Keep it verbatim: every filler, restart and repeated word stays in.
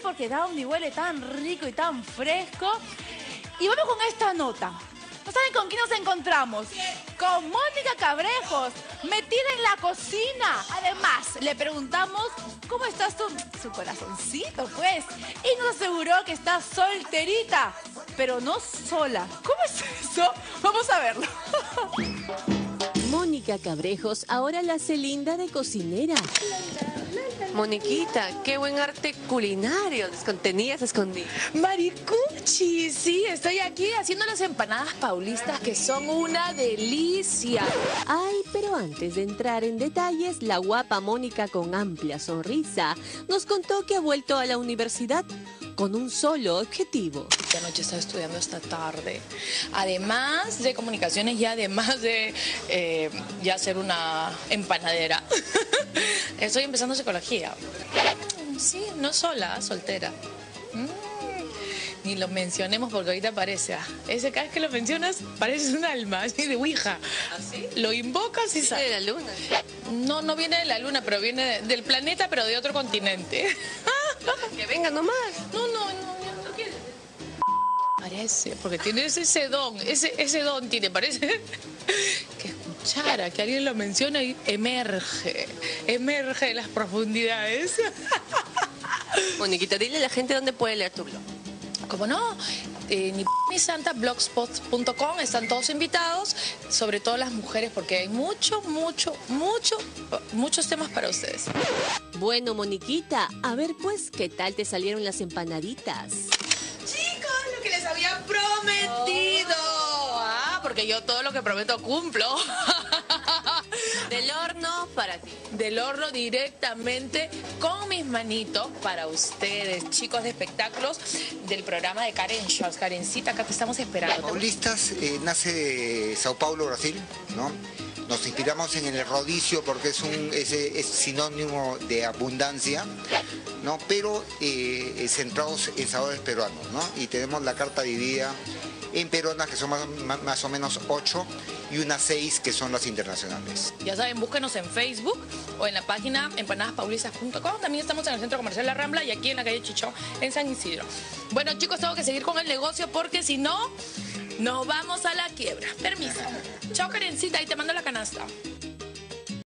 porque Downy huele tan rico y tan fresco. Y vamos con esta nota. ¿No saben con quién nos encontramos? Con Mónica Cabrejos, metida en la cocina. Además, le preguntamos cómo está su, su corazoncito, pues. Y nos aseguró que está solterita, pero no sola. ¿Cómo es eso? Vamos a verlo. Mónica Cabrejos ahora la hace linda de cocinera. Moniquita, qué buen arte culinario. Tenías escondido. Maricuchi, sí, estoy aquí haciendo las empanadas paulistas que son una delicia. Ay, pero antes de entrar en detalles, la guapa Mónica con amplia sonrisa nos contó que ha vuelto a la universidad con un solo objetivo. Esta noche estaba estudiando esta tarde. Además de comunicaciones y además de eh, ya ser una empanadera. Estoy empezando psicología. Sí, no sola, soltera. Mm, ni lo mencionemos porque ahorita parece. Ah, ese cada vez que lo mencionas parece un alma, así de ouija. ¿Así? Lo invocas y sale. ¿Viene de la luna? No, no viene de la luna, pero viene del planeta, pero de otro continente. Que venga nomás. No, no, no, no, no quiere. Parece, porque tiene ese don, ese, ese don tiene, parece que escuchara, que alguien lo menciona y emerge, emerge de las profundidades. Moniquita, dile a la gente dónde puede leer tu blog. ¿Cómo no? Eh, ni p ni santa, blogspot punto com, están todos invitados, sobre todo las mujeres, porque hay mucho, mucho, mucho, muchos temas para ustedes. Bueno, Moniquita, a ver pues, ¿qué tal te salieron las empanaditas? Chicos, lo que les había prometido. Ah, porque yo todo lo que prometo cumplo. Del horno para ti. Del horno directamente con mis manitos para ustedes, chicos de espectáculos del programa de Karen Shows. Karencita, acá te estamos esperando. Paulistas eh, nace de Sao Paulo, Brasil, ¿no? Nos inspiramos en el rodicio porque es, un, es, es sinónimo de abundancia, ¿no? Pero eh, centrados en sabores peruanos, ¿no? Y tenemos la carta dividida en peruanas, que son más, más o menos ocho, y unas seis que son las internacionales. Ya saben, búsquenos en Facebook o en la página empanadas paulistas punto com. También estamos en el Centro Comercial La Rambla y aquí en la calle Chichón, en San Isidro. Bueno, chicos, tengo que seguir con el negocio porque si no, nos vamos a la quiebra. Permiso. Chao, Karencita, y te mando la canasta.